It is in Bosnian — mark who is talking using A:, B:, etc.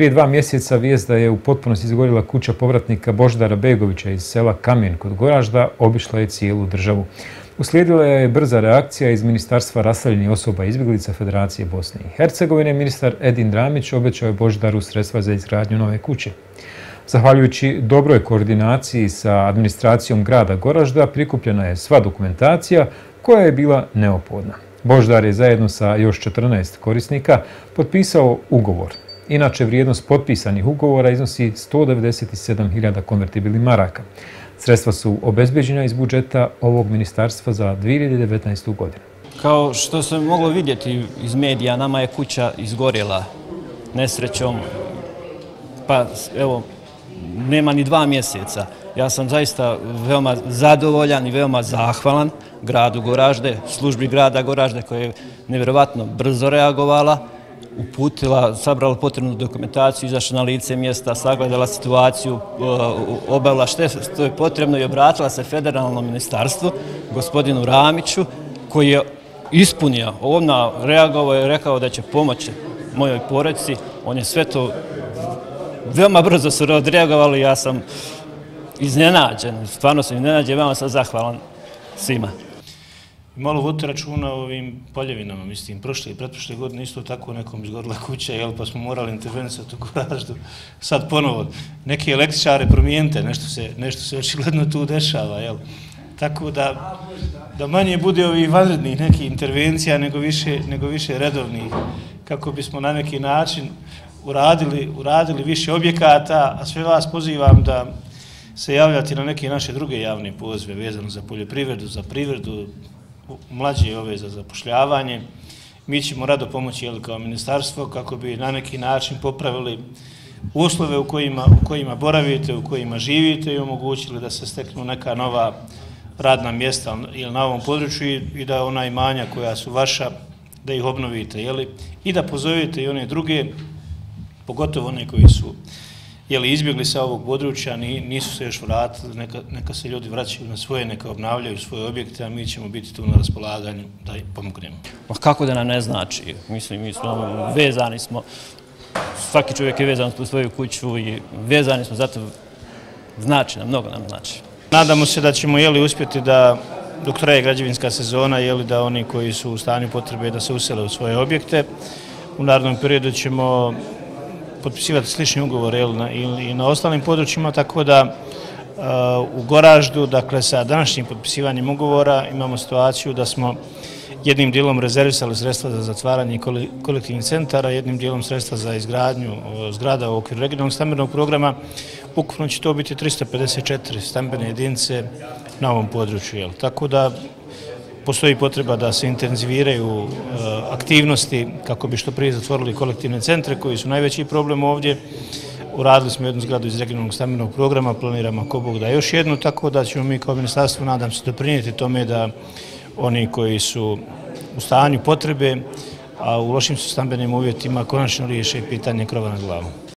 A: Prije 2 mjeseca vijest da je u potpunosti izgorjela kuća povratnika Božidara Begovića iz sela Kamen kod Goražda obišla je cijelu državu. Uslijedila je brza reakcija iz Ministarstva raseljenih osoba i izbjeglica Federacije Bosne i Hercegovine. Ministar Edin Dramić obećao je Božidaru sredstva za izgradnju nove kuće. Zahvaljujući dobroj koordinaciji sa administracijom grada Goražda prikupljena je sva dokumentacija koja je bila neophodna. Božidar je zajedno sa još 14 korisnika potpisao ugovor. Inače, vrijednost potpisanih ugovora iznosi 197.000 konvertibilnih maraka. Sredstva su obezbeđena iz budžeta ovog ministarstva za 2019. godinu.
B: Kao što se moglo vidjeti iz medija, nama je kuća izgorjela nesrećom, pa evo, nema ni 2 mjeseca. Ja sam zaista veoma zadovoljan i veoma zahvalan gradu Goražde, službi grada Goražde koja je nevjerovatno brzo reagovala, uputila, sabrala potrebnu dokumentaciju, izašla na lice mjesta, sagledala situaciju, obavila što je potrebno i obratila se federalnom ministarstvu, gospodinu Ramiću, koji je ispunio, reagovao je, rekao da će pomoći mojoj porodici. On je sve to veoma brzo su odreagovali, ja sam iznenađen, stvarno sam iznenađen, veoma sam zahvalan svima.
C: Malo vodite računa o ovim poljevinama, mislim, prošle i pretprošle godine isto tako nekom izgorila kuća, pa smo morali intervenisati u Goraždu. Sad ponovo, neke električare promijenite, nešto se očigledno tu dešava, tako da manje bude ovih vanrednih nekih intervencija nego više redovnih, kako bismo na neki način uradili više objekata, a sve vas pozivam da se javljate na neke naše druge javne pozive vezano za poljoprivredu, za privredu, mlađe ove za zapošljavanje. Mi ćemo rado pomoći kao ministarstvo kako bi na neki način popravili uslove u kojima boravite, u kojima živite i omogućili da se steknu neka nova radna mjesta na ovom području i da ona imanja koja su vaša, da ih obnovite i da pozovete i one druge, pogotovo one koji su izbjegli sa ovog područja, nisu se još vratili, neka se ljudi vraćaju na svoje, neka obnavljaju svoje objekte, a mi ćemo biti tu na raspolaganju da im pomognemo.
B: Kako da nam ne znači? Mislim, mi smo vezani smo, svaki čovjek je vezan u svoju kuću i vezani smo, zato znači nam, mnogo nam znači.
C: Nadamo se da ćemo uspjeti da dok traje građevinska sezona, da oni koji su u stanju potrebe da se usele u svoje objekte. U narednom periodu ćemo potpisivati slični ugovor i na ostalim područjima, tako da u Goraždu, dakle sa današnjim potpisivanjem ugovora imamo situaciju da smo jednim dijelom rezervisali sredstva za zatvaranje kolektivnih centara, jednim dijelom sredstva za izgradnju zgrada u okviru regionalnog stambenog programa. Ukupno će to biti 354 stambene jedinice na ovom području. Tako da postoji potreba da se intenziviraju aktivnosti kako bi što prije zatvorili kolektivne centre koji su najveći problem ovdje. Uradili smo jednu zgradu iz regionalnog stambenog programa, planiramo ako Bog da još jednu, tako da ćemo mi kao ministarstvo, nadam se, doprinijeti tome da oni koji su u stanju potrebe, a u lošim su stambenim uvjetima, konačno riješe pitanje krova nad glavom.